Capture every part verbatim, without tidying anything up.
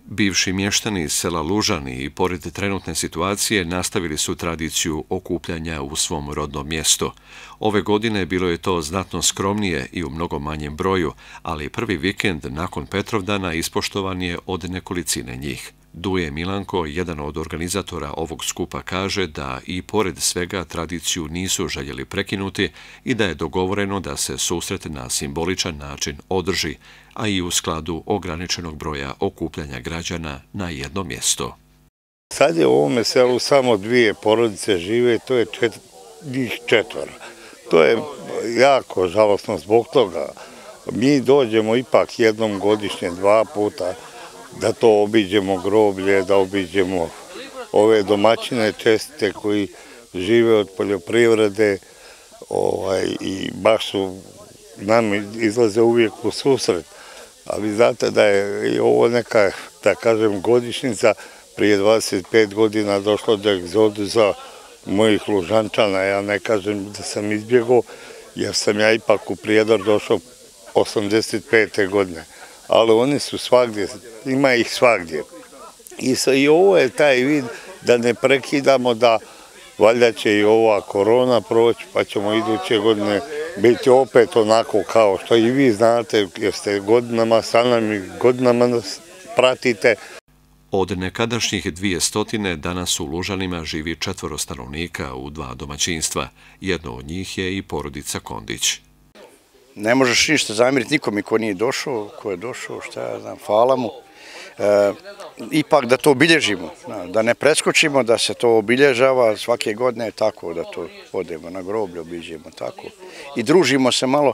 Bivši mještani iz sela Lužani i pored trenutne situacije nastavili su tradiciju okupljanja u svom rodnom mjestu. Ove godine bilo je to znatno skromnije i u mnogo manjem broju, ali prvi vikend nakon Petrovdana ispoštovan je od nekolicine njih. Duje Milanko, jedan od organizatora ovog skupa, kaže da i pored svega tradiciju nisu željeli prekinuti i da je dogovoreno da se susret na simboličan način održi, a i u skladu ograničenog broja okupljanja građana na jedno mjesto. Sad je u ovome selu samo dvije porodice žive, to je čet, njih četvora. To je jako žalosno zbog toga. Mi dođemo ipak jednom godišnje, dva puta, da to obiđemo groblje, da obiđemo ove domaćine čestite koji žive od poljoprivrede ovaj, i baš su nam izlaze uvijek u susret. A vi znate da je ovo neka, da kažem, godišnjica. Prije dvadeset pet godina došlo do egzodusa mojih Lužančana. Ja ne kažem da sam izbjegao, jer sam ja ipak u Prijedor došao osamdeset pete godine. Ali oni su svagdje, ima ih svagdje. I, sa, i ovo je taj vid da ne prekidamo, da valjda će i ova korona proći, pa ćemo iduće godine biti opet onako kao što i vi znate, jer ste godinama sa nami, godinama nas pratite. Od nekadašnjih dvije stotine danas u Lužanima živi četvoro stanovnika u dva domaćinstva. Jedno od njih je i porodica Kondić. Ne možeš ništa zamjeriti nikome ko nije došao, ko je došao, šta ja znam, hvala mu. E, ipak da to obilježimo, da ne preskočimo, da se to obilježava svake godine tako, da to odemo na groblje, obiđemo tako. I družimo se malo,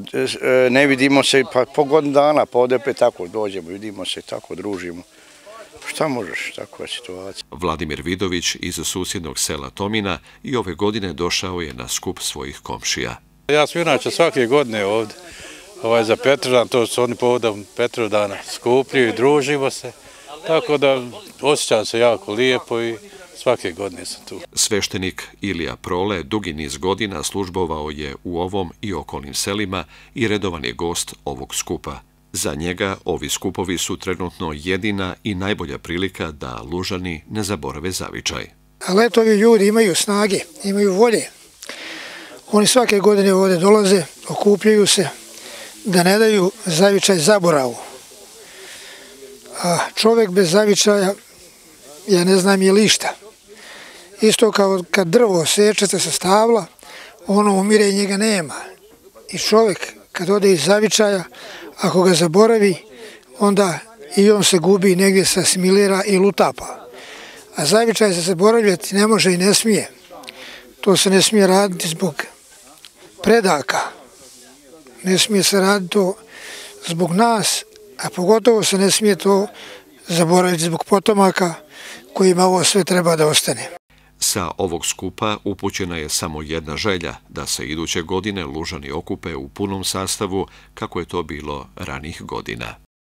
ne vidimo se pa po godinu dana, pa ode opet tako dođemo, vidimo se tako, družimo. Šta možeš, takva situacija. Vladimir Vidović iz susjednog sela Tomina i ove godine došao je na skup svojih komšija. Ja sam inače svake godine ovdje ovaj, za Petrovdan, to su oni povodom Petrovdana skupljaju i družimo se, tako da osjećam se jako lijepo i svake godine sam tu. Sveštenik Ilija Prole dugi niz godina službovao je u ovom i okolnim selima i redovan je gost ovog skupa. Za njega ovi skupovi su trenutno jedina i najbolja prilika da Lužani ne zaborave zavičaj. Ali eto, ovi ljudi imaju snage, imaju volje. Oni svake godine ovdje dolaze, okupljaju se, da ne daju zavičaj zaboravu. A čovjek bez zavičaja, ja ne znam je li išta. Isto kao kad drvo sečete sa stabla, ono umire i njega nema. I čovjek kad ode iz zavičaja, ako ga zaboravi, onda i on se gubi, negdje se asimilira i lutapa. A zavičaj se zaboravljati ne može i ne smije. To se ne smije raditi zbog predaka. Ne smije se raditi to zbog nas, a pogotovo se ne smije to zaboraviti zbog potomaka kojima ovo sve treba da ostane. Sa ovog skupa upućena je samo jedna želja, da se iduće godine Lužani okupe u punom sastavu kako je to bilo ranih godina.